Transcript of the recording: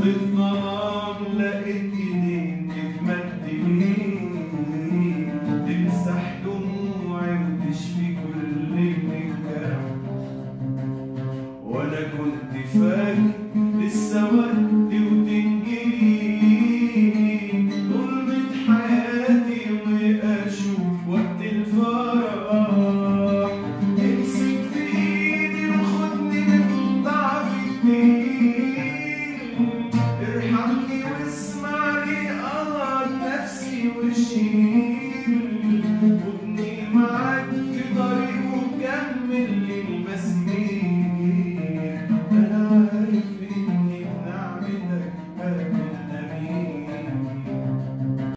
الظلام لقيت ايدين تتمدني تمسح دموعي وتشفي كل الجرح، وانا كنت فاكر لسه